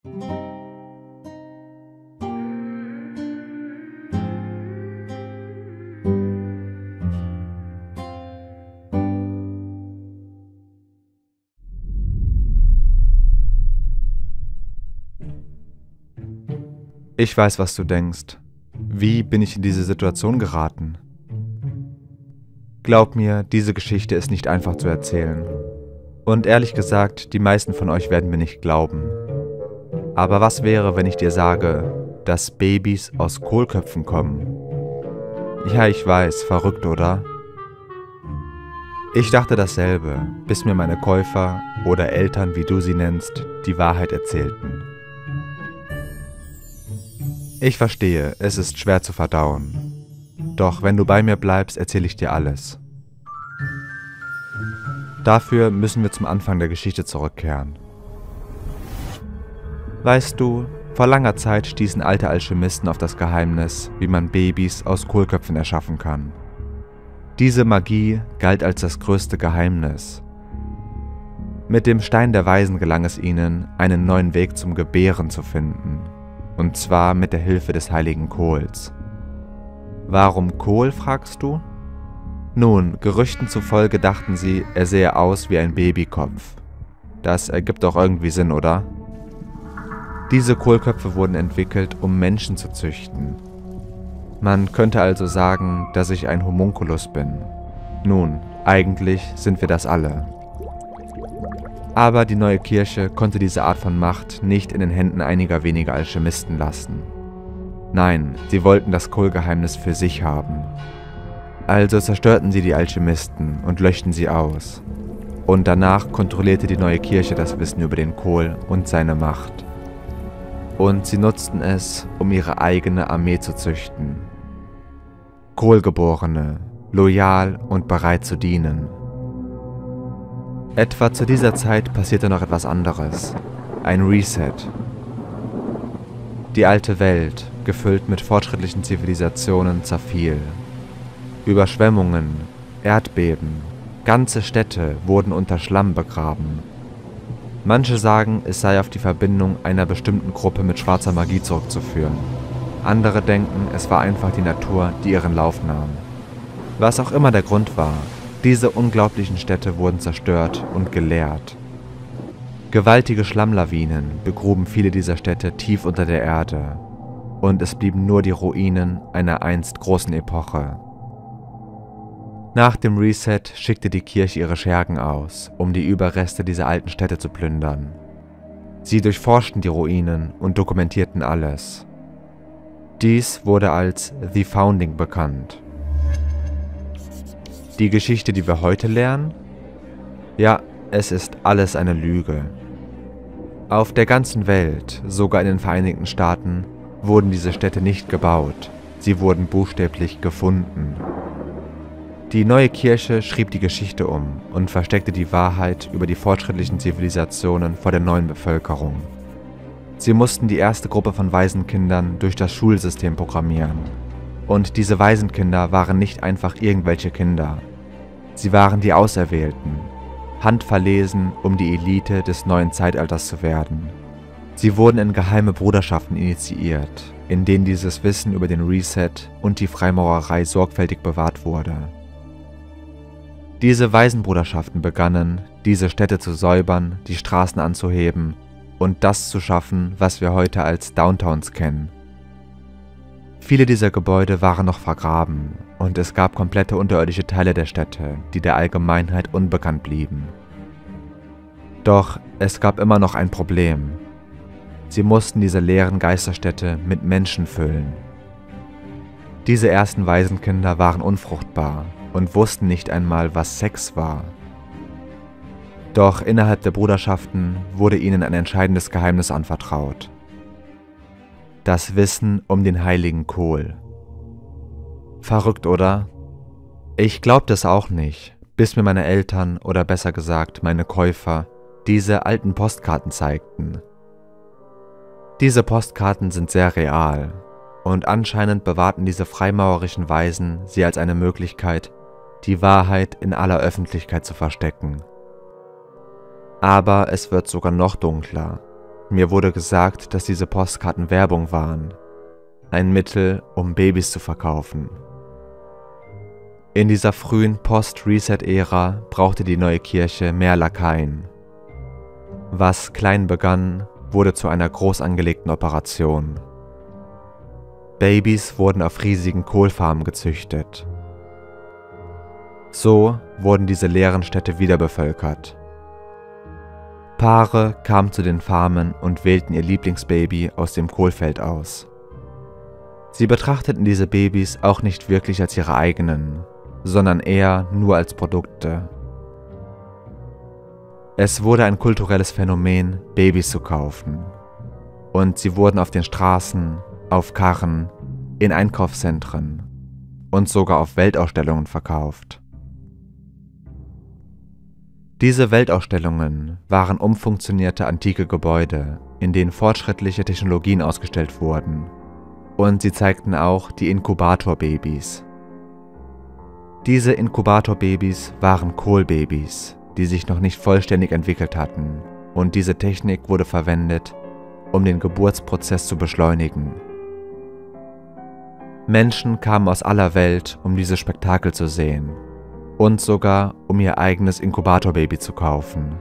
Ich weiß, was du denkst. Wie bin ich in diese Situation geraten? Glaub mir, diese Geschichte ist nicht einfach zu erzählen. Und ehrlich gesagt, die meisten von euch werden mir nicht glauben. Aber was wäre, wenn ich dir sage, dass Babys aus Kohlköpfen kommen? Ja, ich weiß, verrückt, oder? Ich dachte dasselbe, bis mir meine Käufer oder Eltern, wie du sie nennst, die Wahrheit erzählten. Ich verstehe, es ist schwer zu verdauen. Doch wenn du bei mir bleibst, erzähle ich dir alles. Dafür müssen wir zum Anfang der Geschichte zurückkehren. Weißt du, vor langer Zeit stießen alte Alchemisten auf das Geheimnis, wie man Babys aus Kohlköpfen erschaffen kann. Diese Magie galt als das größte Geheimnis. Mit dem Stein der Weisen gelang es ihnen, einen neuen Weg zum Gebären zu finden. Und zwar mit der Hilfe des heiligen Kohls. Warum Kohl, fragst du? Nun, Gerüchten zufolge dachten sie, er sähe aus wie ein Babykopf. Das ergibt doch irgendwie Sinn, oder? Diese Kohlköpfe wurden entwickelt, um Menschen zu züchten. Man könnte also sagen, dass ich ein Homunculus bin. Nun, eigentlich sind wir das alle. Aber die neue Kirche konnte diese Art von Macht nicht in den Händen einiger weniger Alchemisten lassen. Nein, sie wollten das Kohlgeheimnis für sich haben. Also zerstörten sie die Alchemisten und löschten sie aus. Und danach kontrollierte die neue Kirche das Wissen über den Kohl und seine Macht. Und sie nutzten es, um ihre eigene Armee zu züchten. Kohlgeborene, loyal und bereit zu dienen. Etwa zu dieser Zeit passierte noch etwas anderes. Ein Reset. Die alte Welt, gefüllt mit fortschrittlichen Zivilisationen, zerfiel. Überschwemmungen, Erdbeben, ganze Städte wurden unter Schlamm begraben. Manche sagen, es sei auf die Verbindung einer bestimmten Gruppe mit schwarzer Magie zurückzuführen. Andere denken, es war einfach die Natur, die ihren Lauf nahm. Was auch immer der Grund war, diese unglaublichen Städte wurden zerstört und geleert. Gewaltige Schlammlawinen begruben viele dieser Städte tief unter der Erde, und es blieben nur die Ruinen einer einst großen Epoche. Nach dem Reset schickte die Kirche ihre Schergen aus, um die Überreste dieser alten Städte zu plündern. Sie durchforschten die Ruinen und dokumentierten alles. Dies wurde als The Founding bekannt. Die Geschichte, die wir heute lernen? Ja, es ist alles eine Lüge. Auf der ganzen Welt, sogar in den Vereinigten Staaten, wurden diese Städte nicht gebaut, sie wurden buchstäblich gefunden. Die neue Kirche schrieb die Geschichte um und versteckte die Wahrheit über die fortschrittlichen Zivilisationen vor der neuen Bevölkerung. Sie mussten die erste Gruppe von Waisenkindern durch das Schulsystem programmieren. Und diese Waisenkinder waren nicht einfach irgendwelche Kinder. Sie waren die Auserwählten, handverlesen, um die Elite des neuen Zeitalters zu werden. Sie wurden in geheime Bruderschaften initiiert, in denen dieses Wissen über den Reset und die Freimaurerei sorgfältig bewahrt wurde. Diese Waisenbruderschaften begannen, diese Städte zu säubern, die Straßen anzuheben und das zu schaffen, was wir heute als Downtowns kennen. Viele dieser Gebäude waren noch vergraben und es gab komplette unterirdische Teile der Städte, die der Allgemeinheit unbekannt blieben. Doch es gab immer noch ein Problem. Sie mussten diese leeren Geisterstädte mit Menschen füllen. Diese ersten Waisenkinder waren unfruchtbar und wussten nicht einmal, was Sex war. Doch innerhalb der Bruderschaften wurde ihnen ein entscheidendes Geheimnis anvertraut. Das Wissen um den heiligen Kohl. Verrückt, oder? Ich glaubte es auch nicht, bis mir meine Eltern oder besser gesagt meine Käufer diese alten Postkarten zeigten. Diese Postkarten sind sehr real und anscheinend bewahrten diese freimaurerischen Weisen sie als eine Möglichkeit, die Wahrheit in aller Öffentlichkeit zu verstecken. Aber es wird sogar noch dunkler. Mir wurde gesagt, dass diese Postkarten Werbung waren. Ein Mittel, um Babys zu verkaufen. In dieser frühen Post-Reset-Ära brauchte die neue Kirche mehr Lakaien. Was klein begann, wurde zu einer groß angelegten Operation. Babys wurden auf riesigen Kohlfarmen gezüchtet. So wurden diese leeren Städte wieder bevölkert. Paare kamen zu den Farmen und wählten ihr Lieblingsbaby aus dem Kohlfeld aus. Sie betrachteten diese Babys auch nicht wirklich als ihre eigenen, sondern eher nur als Produkte. Es wurde ein kulturelles Phänomen, Babys zu kaufen. Und sie wurden auf den Straßen, auf Karren, in Einkaufszentren und sogar auf Weltausstellungen verkauft. Diese Weltausstellungen waren umfunktionierte antike Gebäude, in denen fortschrittliche Technologien ausgestellt wurden. Und sie zeigten auch die Inkubatorbabys. Diese Inkubatorbabys waren Kohlbabys, die sich noch nicht vollständig entwickelt hatten, und diese Technik wurde verwendet, um den Geburtsprozess zu beschleunigen. Menschen kamen aus aller Welt, um dieses Spektakel zu sehen und sogar um ihr eigenes Inkubatorbaby zu kaufen.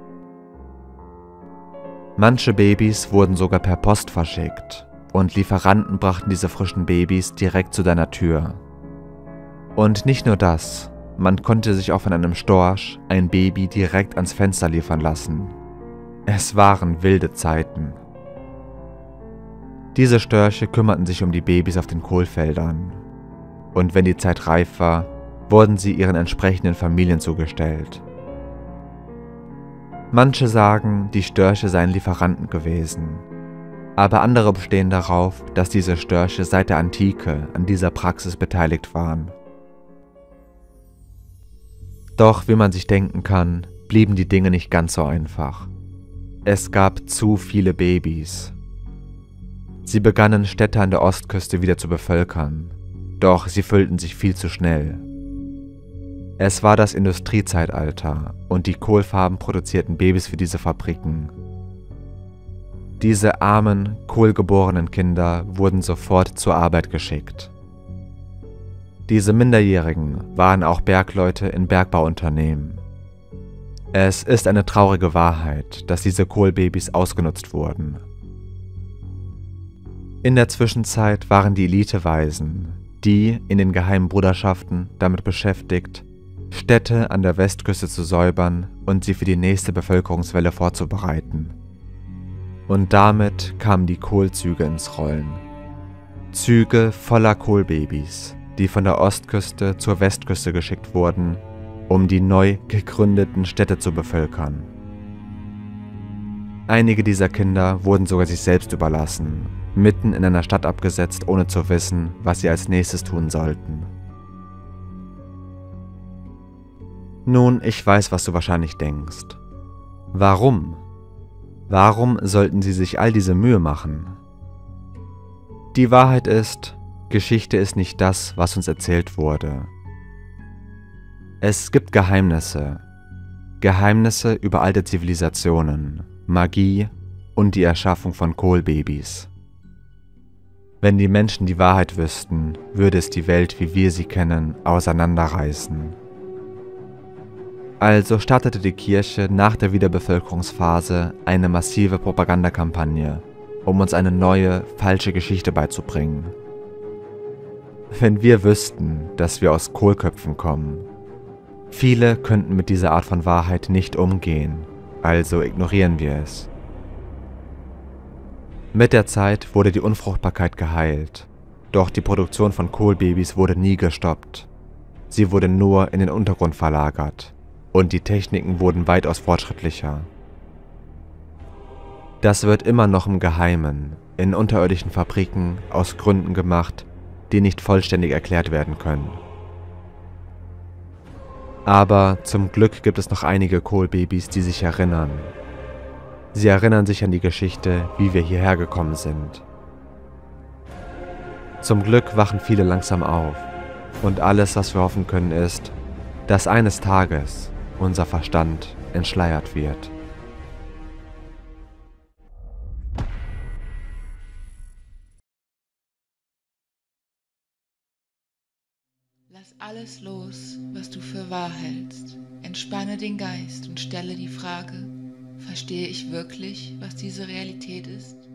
Manche Babys wurden sogar per Post verschickt und Lieferanten brachten diese frischen Babys direkt zu deiner Tür. Und nicht nur das, man konnte sich auch von einem Storch ein Baby direkt ans Fenster liefern lassen. Es waren wilde Zeiten. Diese Störche kümmerten sich um die Babys auf den Kohlfeldern. Und wenn die Zeit reif war, wurden sie ihren entsprechenden Familien zugestellt. Manche sagen, die Störche seien Lieferanten gewesen. Aber andere bestehen darauf, dass diese Störche seit der Antike an dieser Praxis beteiligt waren. Doch wie man sich denken kann, blieben die Dinge nicht ganz so einfach. Es gab zu viele Babys. Sie begannen Städte an der Ostküste wieder zu bevölkern, doch sie füllten sich viel zu schnell. Es war das Industriezeitalter und die Kohlfarben produzierten Babys für diese Fabriken. Diese armen, kohlgeborenen Kinder wurden sofort zur Arbeit geschickt. Diese Minderjährigen waren auch Bergleute in Bergbauunternehmen. Es ist eine traurige Wahrheit, dass diese Kohlbabys ausgenutzt wurden. In der Zwischenzeit waren die Eliteweisen, die in den geheimen Bruderschaften damit beschäftigt, Städte an der Westküste zu säubern und sie für die nächste Bevölkerungswelle vorzubereiten. Und damit kamen die Kohlzüge ins Rollen. Züge voller Kohlbabys, die von der Ostküste zur Westküste geschickt wurden, um die neu gegründeten Städte zu bevölkern. Einige dieser Kinder wurden sogar sich selbst überlassen, mitten in einer Stadt abgesetzt, ohne zu wissen, was sie als nächstes tun sollten. Nun, ich weiß, was du wahrscheinlich denkst. Warum? Warum sollten sie sich all diese Mühe machen? Die Wahrheit ist, Geschichte ist nicht das, was uns erzählt wurde. Es gibt Geheimnisse. Geheimnisse über alte Zivilisationen, Magie und die Erschaffung von Kohlbabys. Wenn die Menschen die Wahrheit wüssten, würde es die Welt, wie wir sie kennen, auseinanderreißen. Also startete die Kirche nach der Wiederbevölkerungsphase eine massive Propagandakampagne, um uns eine neue, falsche Geschichte beizubringen. Wenn wir wüssten, dass wir aus Kohlköpfen kommen. Viele könnten mit dieser Art von Wahrheit nicht umgehen, also ignorieren wir es. Mit der Zeit wurde die Unfruchtbarkeit geheilt, doch die Produktion von Kohlbabys wurde nie gestoppt. Sie wurde nur in den Untergrund verlagert und die Techniken wurden weitaus fortschrittlicher. Das wird immer noch im Geheimen, in unterirdischen Fabriken, aus Gründen gemacht, die nicht vollständig erklärt werden können. Aber zum Glück gibt es noch einige Kohlbabys, die sich erinnern. Sie erinnern sich an die Geschichte, wie wir hierher gekommen sind. Zum Glück wachen viele langsam auf und alles, was wir hoffen können, ist, dass eines Tages unser Verstand entschleiert wird. Lass alles los, was du für wahr hältst. Entspanne den Geist und stelle die Frage: Verstehe ich wirklich, was diese Realität ist?